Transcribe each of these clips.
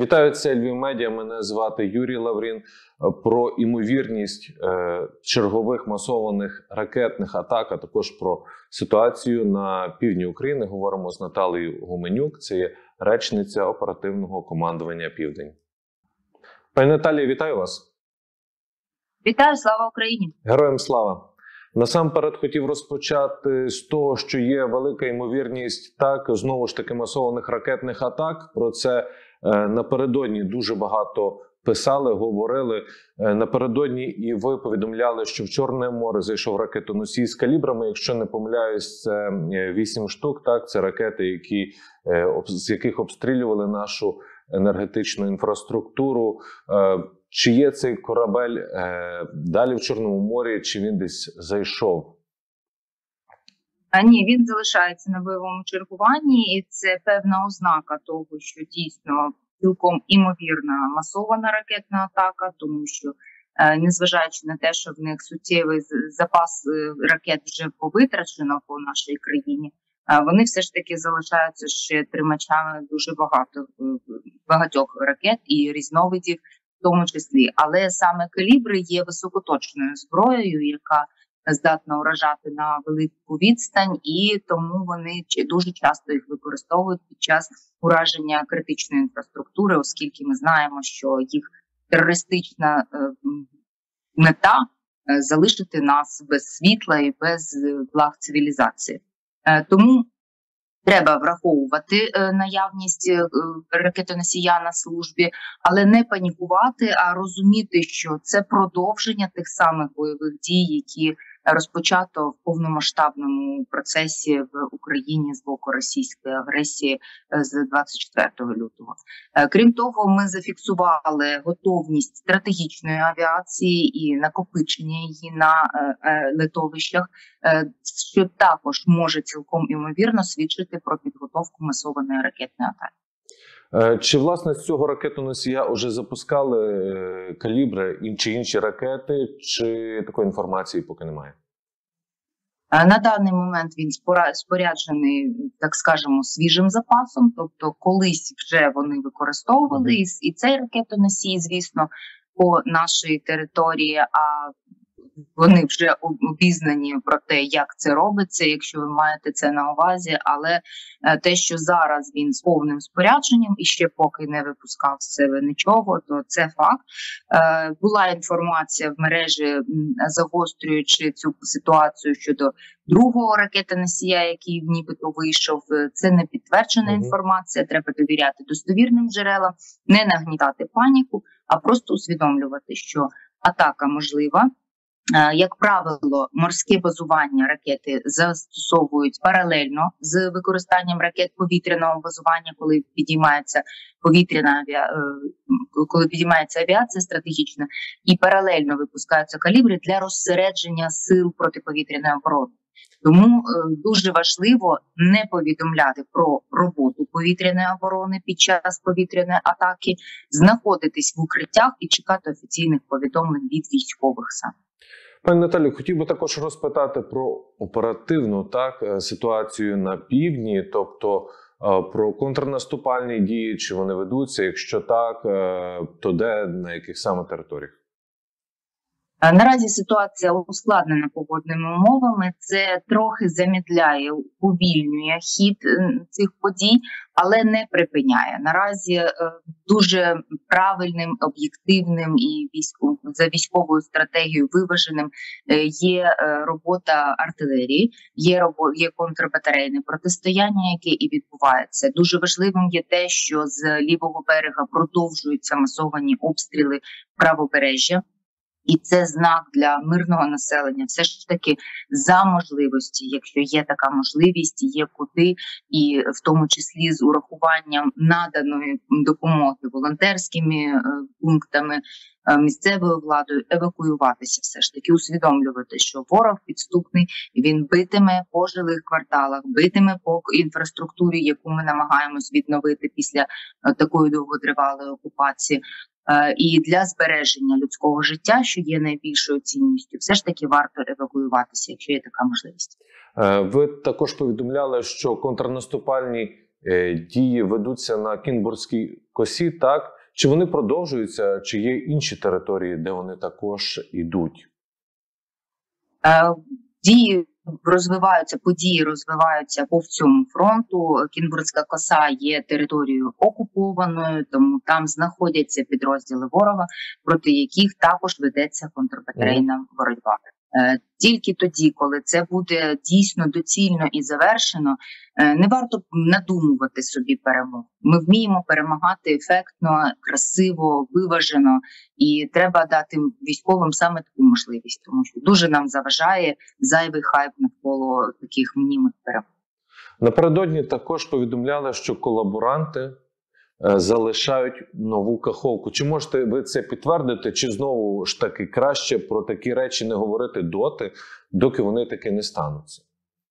Вітаю, це Львів Медіа. Мене звати Юрій Лаврін. Про імовірність чергових масованих ракетних атак, а також про ситуацію на півдні України говоримо з Наталією Гуменюк. Це є речниця оперативного командування «Південь». Пані Наталія, вітаю вас. Вітаю, слава Україні. Героям слава. Насамперед хотів розпочати з того, що є велика ймовірність знову ж таки масованих ракетних атак. Про це напередодні дуже багато писали, говорили. Напередодні і ви повідомляли, що в Чорне море зайшов ракетоносій з калібрами. Якщо не помиляюсь, це 8 штук. Це ракети, з яких обстрілювали нашу енергетичну інфраструктуру. Чи є цей корабель далі в Чорному морі, чи він десь зайшов? Ні, він залишається на бойовому чергуванні, і це певна ознака того, що дійсно цілком імовірна масована ракетна атака, тому що, незважаючи на те, що в них суттєвий запас ракет вже повитрачено по нашій країні, вони все ж таки залишаються ще тримачами дуже багатьох ракет і різновидів, в тому числі. Але саме калібри є високоточною зброєю, яка здатна уражати на велику відстань, і тому вони дуже часто їх використовують під час ураження критичної інфраструктури, оскільки ми знаємо, що їх терористична мета залишити нас без світла і без благ цивілізації. Тому треба враховувати наявність ракетоносія на службі, але не панікувати, а розуміти, що це продовження тих самих бойових дій, які розпочато в повномасштабному процесі в Україні з боку російської агресії з 24 лютого. Крім того, ми зафіксували готовність стратегічної авіації і накопичення її на литовищах, що також може цілком імовірно свідчити про підготовку масованої ракетної атаки. Чи, власне, з цього ракетоносія вже запускали калібри чи інші ракети, чи такої інформації поки немає? На даний момент він споряджений, так скажемо, свіжим запасом, тобто колись вже вони використовували і цей ракетоносій, звісно, по нашій території, а вони вже обізнані про те, як це робиться, якщо ви маєте це на увазі, але те, що зараз він з повним спорядженням і ще поки не випускав з себе нічого, то це факт. Була інформація в мережі, загострюючи цю ситуацію щодо другого ракетоносія, який нібито вийшов. Це не підтверджена інформація, треба довіряти достовірним джерелам, не нагнітати паніку, а просто усвідомлювати, що атака можлива. Як правило, морське базування ракети застосовують паралельно з використанням ракет повітряного базування, коли підіймається авіація стратегічна, і паралельно випускаються калібри для розсередження сил протиповітряної оборони. Тому дуже важливо не повідомляти про роботу повітряної оборони під час повітряної атаки, знаходитись в укриттях і чекати офіційних повідомлень від військових саме. Пані Наталію, хотів би також розпитати про оперативну ситуацію на півдні, тобто про контрнаступальні дії, чи вони ведуться, якщо так, то де, на яких саме територіях? Наразі ситуація ускладнена погодними умовами, це трохи замедляє, уповільнює хід цих подій, але не припиняє. Наразі дуже правильним, об'єктивним і за військовою стратегією виваженим є робота артилерії, є контрбатарейне протистояння, яке і відбувається. Дуже важливим є те, що з лівого берега продовжуються масовані обстріли правобережжя. І це знак для мирного населення. Все ж таки за можливості, якщо є така можливість, є куди, і в тому числі з урахуванням наданої допомоги волонтерськими пунктами, місцевою владою, евакуюватися все ж таки, усвідомлювати, що ворог підступний, він битиме по жилих кварталах, битиме по інфраструктурі, яку ми намагаємось відновити після такої довготривалої окупації. І для збереження людського життя, що є найбільшою цінністю, все ж таки варто евакуюватися, якщо є така можливість. Ви також повідомляли, що контрнаступальні дії ведуться на Кінбурзькій косі, так? Чи вони продовжуються, чи є інші території, де вони також йдуть? Події розвиваються по всьому фронту. Кінбурзька коса є територією окупованою, тому там знаходяться підрозділи ворога, проти яких також ведеться контрбатарейна боротьба. Тільки тоді, коли це буде дійсно доцільно і завершено, не варто надумувати собі перемог. Ми вміємо перемагати ефектно, красиво, виважено, і треба дати військовим саме таку можливість, тому що дуже нам заважає зайвий хайп навколо таких мнімих перемог. Напередодні також повідомляли, що колаборанти залишають Нову Каховку. Чи можете ви це підтвердити, чи знову ж таки краще про такі речі не говорити доки вони таки не стануться?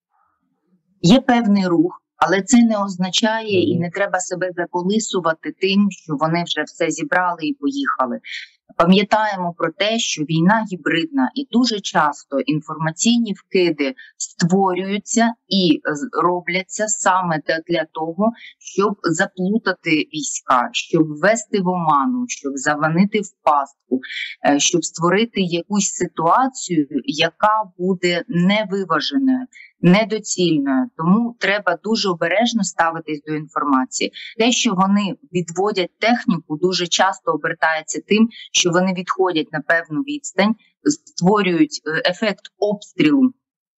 Є певний рух, але це не означає і не треба себе заколисувати тим, що вони вже все зібрали і поїхали. Пам'ятаємо про те, що війна гібридна і дуже часто інформаційні вкиди створюються і робляться саме для того, щоб заплутати війська, щоб ввести в оману, щоб заванити в пастку, щоб створити якусь ситуацію, яка буде невиваженою, недоцільною. Тому треба дуже обережно ставитись до інформації. Те, що вони відводять техніку, дуже часто обертається тим, що вони відходять на певну відстань, створюють ефект обстрілу,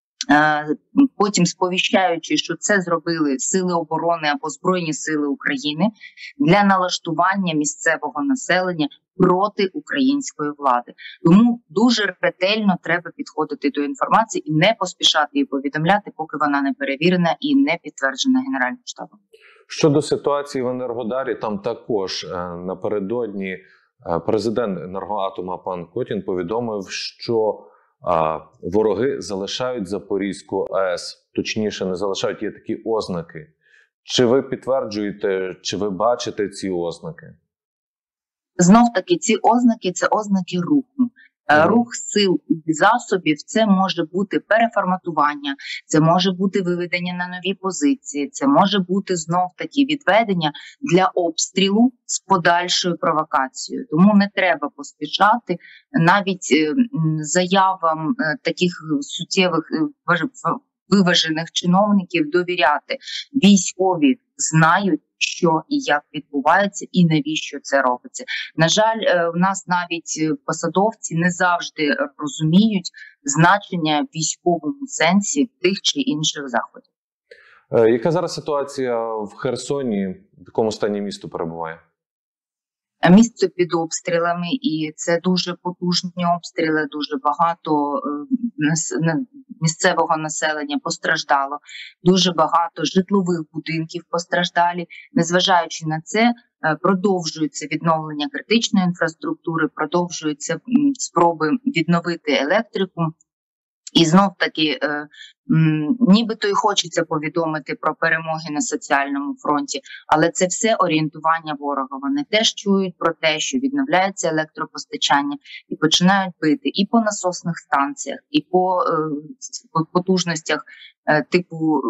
потім сповіщаючи, що це зробили Сили оборони або Збройні Сили України для налаштування місцевого населення проти української влади. Тому дуже ретельно треба підходити до інформації і не поспішати її повідомляти, поки вона не перевірена і не підтверджена Генеральним штабом. Щодо ситуації в Енергодарі, там також напередодні президент Енергоатома пан Котін повідомив, що вороги залишають Запорізьку АЕС, точніше не залишають, є такі ознаки. Чи ви підтверджуєте, чи ви бачите ці ознаки? Знов-таки, ці ознаки – це ознаки руху. Рух сил і засобів – це може бути переформатування, це може бути виведення на нові позиції, це може бути знов-таки відведення для обстрілу з подальшою провокацією. Тому не треба поспішати навіть заявам таких суттєвих виважених чиновників довіряти. Військові знають, що і як відбувається, і навіщо це робиться. На жаль, у нас навіть посадовці не завжди розуміють значення в військовому сенсі тих чи інших заходів. Яка зараз ситуація в Херсоні? В якому стані місто перебуває? Місто під обстрілами, і це дуже потужні обстріли, дуже багато місцевого населення постраждало, дуже багато житлових будинків постраждалі. Незважаючи на це, продовжується відновлення критичної інфраструктури, продовжуються спроби відновити електрику. І знов-таки, нібито й хочеться повідомити про перемоги на соціальному фронті, але це все орієнтування ворога. Вони теж чують про те, що відновляється електропостачання і починають бити і по насосних станціях, і по потужностях типу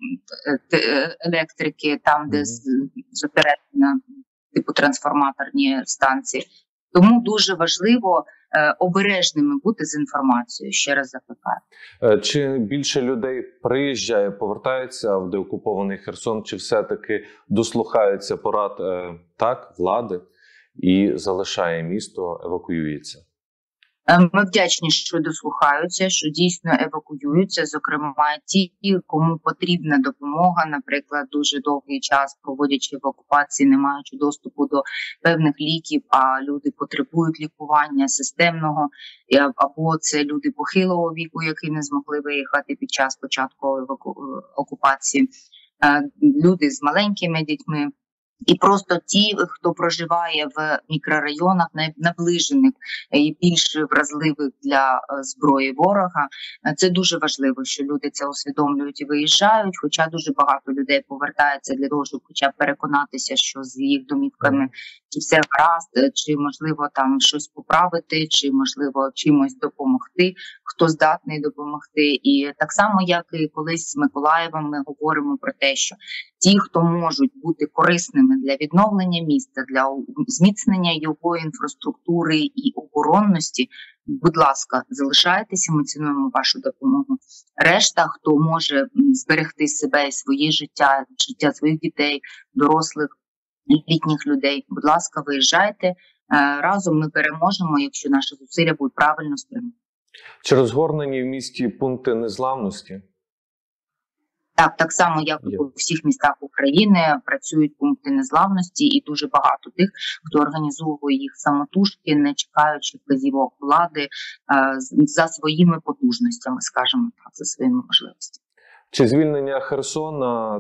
електрики, там, де зосереджена типу трансформаторні станції. Тому дуже важливо обережними бути з інформацією, ще раз закликаю. Чи більше людей приїжджає, повертаються в деокупований Херсон, чи все-таки дослухаються порад влади і залишає місто, евакуюється? Ми вдячні, що дослухаються, що дійсно евакуюються, зокрема ті, кому потрібна допомога, наприклад, дуже довгий час проводячи в окупації, не маючи доступу до певних ліків, а люди потребують лікування системного, або це люди похилого віку, які не змогли виїхати під час початку окупації, люди з маленькими дітьми. І просто ті, хто проживає в мікрорайонах, наближених і більш вразливих для зброї ворога, це дуже важливо, що люди це усвідомлюють і виїжджають. Хоча дуже багато людей повертається для того, щоб хоча б переконатися, що з їх домівками чи все гаразд, чи можливо там щось поправити, чи можливо чимось допомогти, хто здатний допомогти. І так само, як і колись з Миколаєвом, ми говоримо про те, що ті, хто можуть бути корисними для відновлення міста, для зміцнення його інфраструктури і оборонності, будь ласка, залишайтеся, ми цінуємо вашу допомогу. Решта, хто може зберегти себе і своє життя, життя своїх дітей, дорослих, літніх людей, будь ласка, виїжджайте. Разом ми переможемо, якщо наші зусилля будуть правильно спрямовані. Чи розгорнені в місті пункти незламності? Так само, як і у всіх містах України, працюють пункти незламності, і дуже багато тих, хто організовує їх самотужки, не чекаючи вказівок влади, за своїми потужностями, скажімо так, за своїми можливостями. Чи звільнення Херсона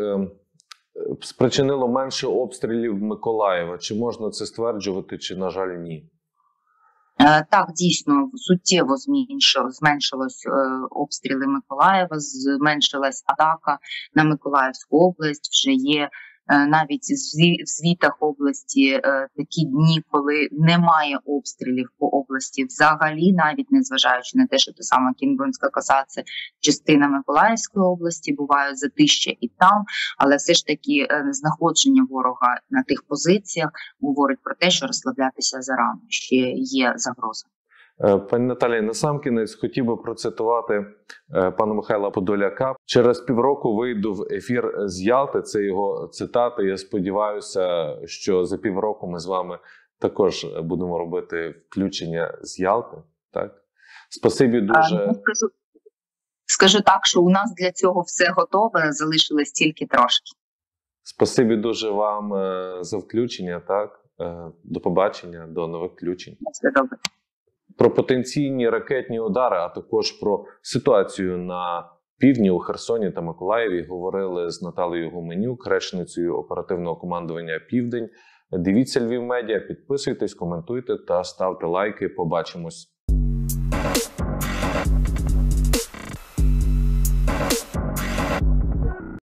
спричинило менше обстрілів Миколаєва? Чи можна це стверджувати, чи, на жаль, ні? Так, дійсно, суттєво зменшилось обстріли Миколаєва, зменшилась атака на Миколаївську область. Вже є навіть в звітах області такі дні, коли немає обстрілів по області взагалі, навіть незважаючи на те, що та сама Кінбурнська коса – це частина Миколаївської області, буває затища і там, але все ж таки знаходження ворога на тих позиціях говорить про те, що розслаблятися зарано, ще є загроза. Пані Наталія, насамкінець хотів би процитувати пана Михайла Подоляка. Через півроку вийду в ефір з Ялти. Це його цитата. Я сподіваюся, що за півроку ми з вами також будемо робити включення з Ялти. Так? Спасибі дуже. Скажу так, що у нас для цього все готове, залишилось тільки трошки. Спасибі дуже вам за включення. Так? До побачення, до нових включень. Все добре. Про потенційні ракетні удари, а також про ситуацію на півдні у Херсоні та Миколаєві говорили з Наталією Гуменюк, речницею оперативного командування «Південь». Дивіться Львів Медіа, підписуйтесь, коментуйте та ставте лайки. Побачимось.